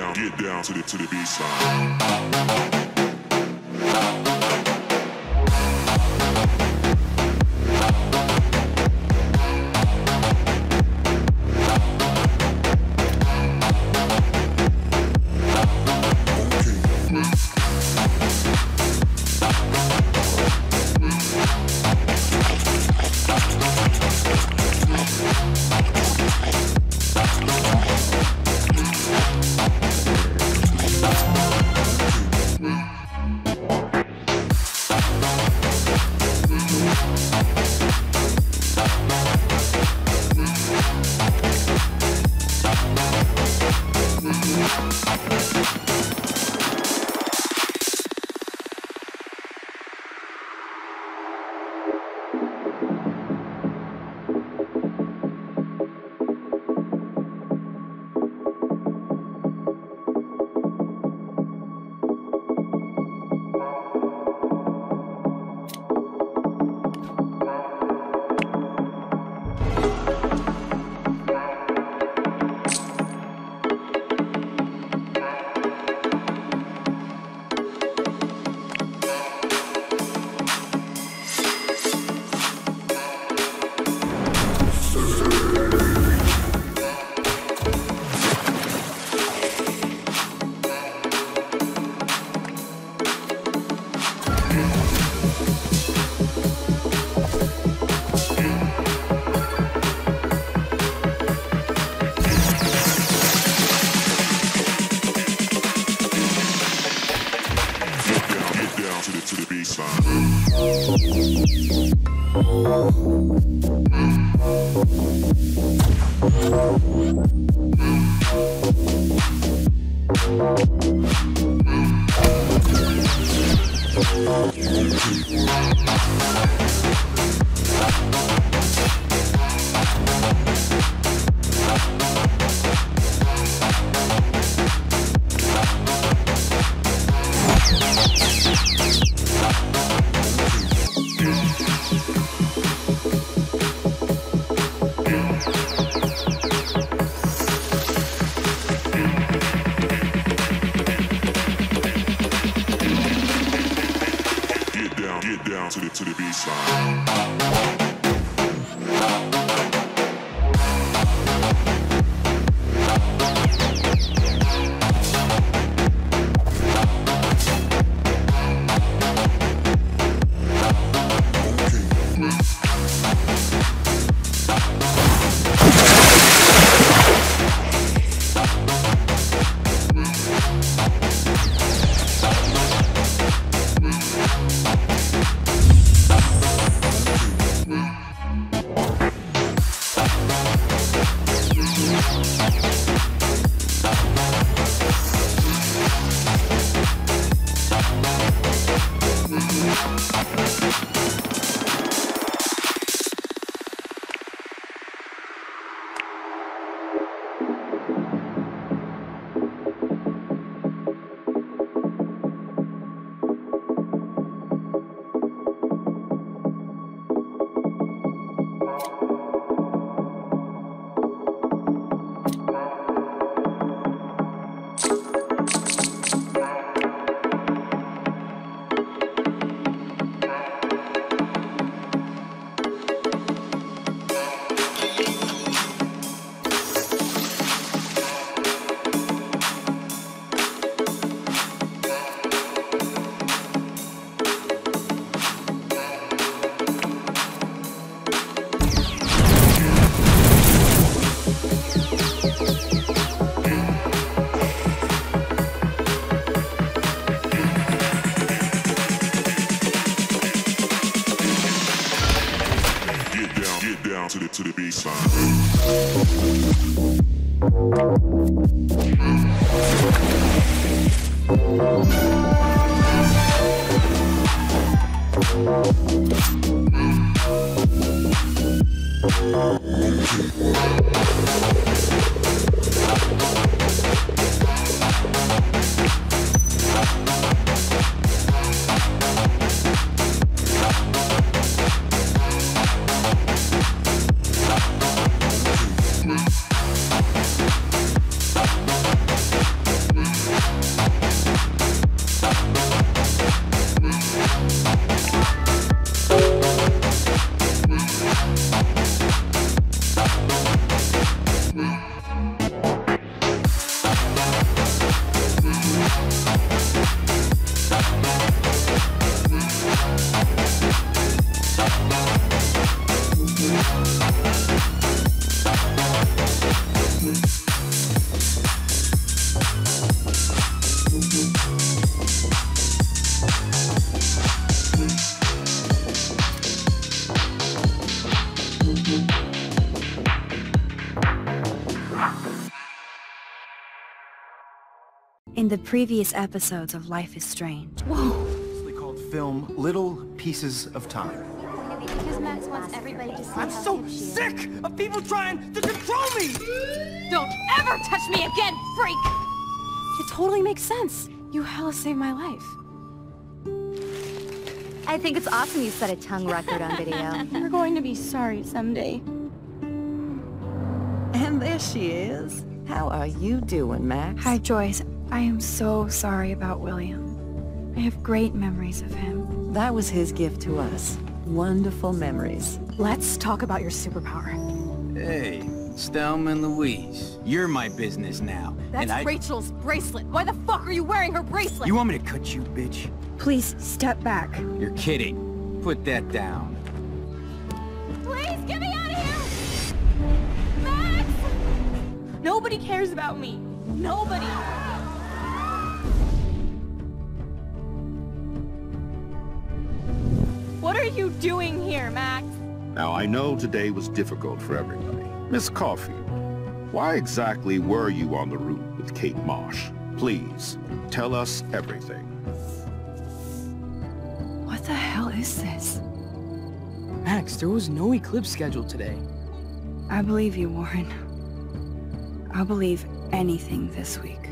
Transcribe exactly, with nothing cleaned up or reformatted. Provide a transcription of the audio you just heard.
down, get down to the to the B-side. To the to the B-side. in the previous episodes of Life is Strange. Whoa! It's called film Little Pieces of Time. Because Max wants everybody to see I'm how so hip she is. sick of people trying to control me! Don't ever touch me again, freak! It totally makes sense. You hella saved my life. I think it's awesome you set a tongue record on video. You're going to be sorry someday. And there she is. How are you doing, Max? Hi, Joyce. I am so sorry about William. I have great memories of him. That was his gift to us. Wonderful memories. Let's talk about your superpower. Hey, Stelma and Louise, you're my business now. That's and I... Rachel's bracelet. Why the fuck are you wearing her bracelet? You want me to cut you, bitch? Please, step back. You're kidding. Put that down. Please, get me out of here! Max! Nobody cares about me. Nobody. What are you doing here, Max? Now, I know today was difficult for everybody. Miss Caulfield, why exactly were you on the route with Kate Marsh? Please, tell us everything. What the hell is this? Max, there was no eclipse scheduled today. I believe you, Warren. I'll believe anything this week.